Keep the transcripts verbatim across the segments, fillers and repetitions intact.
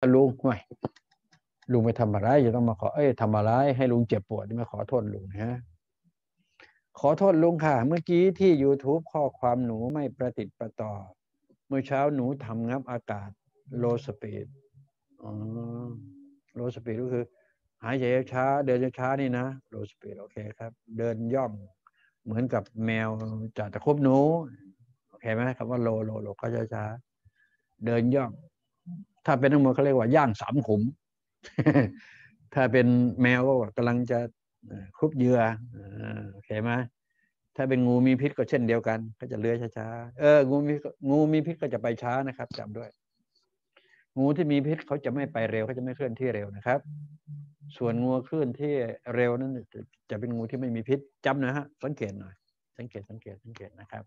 ลุงห่วยลุงไปทำอะไรจะต้องมาขอเอ้ยทำอะไรให้ลุงเจ็บปวดไม่ขอโทษลุงนะขอโทษลุงค่ะเมื่อกี้ที่ YouTube ข้อความหนูไม่ประติดประต่อเมื่อเช้าหนูทำงับอากาศ low speed อ๋อ low speed ก็คือหายใจช้าเดินช้านี่นะ low speed โอเคครับเดินย่องเหมือนกับแมวจะตะคบหนูโอเคไหมคำว่า low low low ก็ช้าๆเดินย่องถ้าเป็นนักมวยเขาเรียกว่าย่างสามขุม ถ้าเป็นแมวก็กำลังจะคลุบเหยื่อโอเคไหมถ้าเป็นงูมีพิษก็เช่นเดียวกันก็จะเลื้อยช้าๆเอองูมีงูมีพิษก็จะไปช้านะครับจำด้วยงูที่มีพิษเขาจะไม่ไปเร็วเขาจะไม่เคลื่อนที่เร็วนะครับส่วนงูเคลื่อนที่เร็วนั้นจะเป็นงูที่ไม่มีพิษจำนะฮะสังเกตหน่อยสังเกตสังเกตสังเกตนะครับ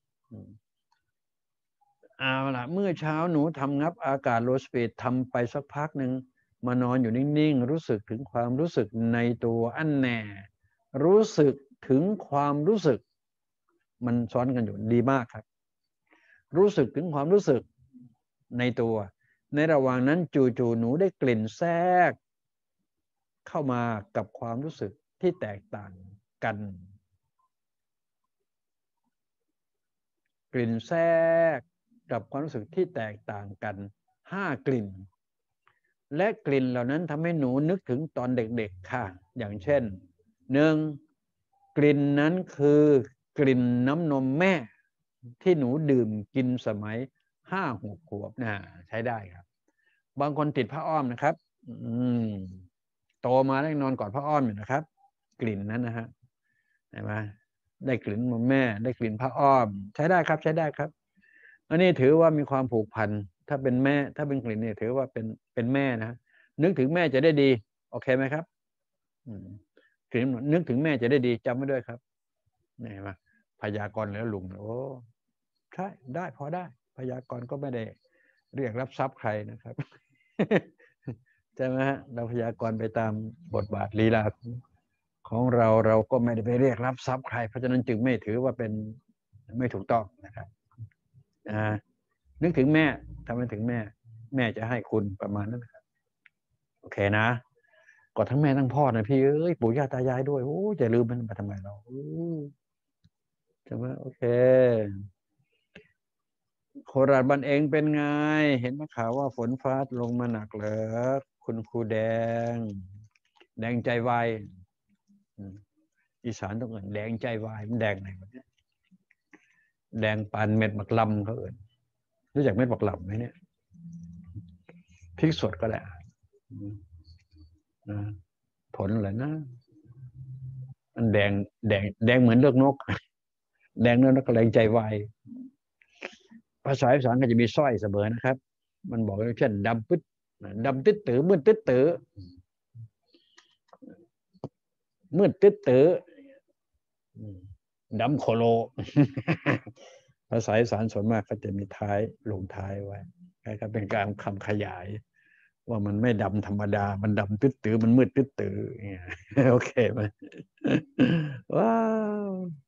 เอาล่ะเมื่อเช้าหนูทำงับอากาศโลสปีดทำไปสักพักหนึ่งมานอนอยู่นิ่งๆรู้สึกถึงความรู้สึกในตัวอันแน่รู้สึกถึงความรู้สึกมันซ้อนกันอยู่ดีมากครับรู้สึกถึงความรู้สึกในตัวในระหว่างนั้นจู่ๆหนูได้กลิ่นแทรกเข้ามากับความรู้สึกที่แตกต่างกันกลิ่นแทรกกับความรู้สึกที่แตกต่างกันห้ากลิ่นและกลิ่นเหล่านั้นทำให้หนูนึกถึงตอนเด็กๆค่ะอย่างเช่นหนึ่งกลิ่นนั้นคือกลิ่นน้ำนมแม่ที่หนูดื่มกินสมัยห้าหกขวบนะใช้ได้ครับบางคนติดผ้าอ้อมนะครับอืมโตมาได้นอนกอดผ้าอ้อมอยู่นะครับกลิ่นนั้นนะฮะเห็นไหมได้กลิ่นนมแม่ได้กลิ่นผ้าอ้อมใช้ได้ครับใช้ได้ครับอันนี้ถือว่ามีความผูกพันถ้าเป็นแม่ถ้าเป็นกลิ่นเนี่ยถือว่าเป็นเป็นแม่นะนึกถึงแม่จะได้ดีโอเคไหมครับกลิ่นนึกถึงแม่จะได้ดีจำไว้ด้วยครับนี่เห็นไหมพยากรณ์แล้วลุงโอ้ใช่ได้พอได้พยากรณ์ก็ไม่ได้เรียกรับทรัพย์ใครนะครับใช่ไหมฮะเราพยากรณ์ไปตามบทบาทลีลาของเราเราก็ไม่ได้ไปเรียกรับทรัพย์ใครเพราะฉะนั้นจึงไม่ถือว่าเป็นไม่ถูกต้องนะครับอ่านึกถึงแม่ทำไมถึงแม่แม่จะให้คุณประมาณนั้นครับโอเคนะกอดทั้งแม่ทั้งพ่อนะพี่เอ้ยปู่ย่าตายายด้วยโอ้จะลืมมันมาทำไมเราใช่ไหมโอเคโคราชบ้านเองเป็นไงเห็นข่าวว่าฝนฟ้าลงมาหนักเหรอคุณครูแดงแดงใจวายอีสานต้องเอ่ยแดงใจวายมันแดงไหนวะเนี่ยแดงปานเม็ดบักลำเขาเอ่ยรู้จักเม็ดบักลำไหมเนี่ยพริกสดก็แหละผลอะไรนะมันแดงแดงแดงเหมือนเลือกนกแดงเลือกนกแดงใจวายภาษาอีสานก็จะมีสร้อยเสมอนะครับมันบอกเช่นดำปึ๊ดดำตึ๊ดตือมืดตึ๊ดตือมืดตึ๊ดตือดำโคโลภาษาอีสานส่วนมากก็จะมีท้ายลงท้ายไว้ก็เป็นการคำขยายว่ามันไม่ดำธรรมดามันดำตึ๊ดตือมันมืดตึ๊ดตือโอเคไหมว้าว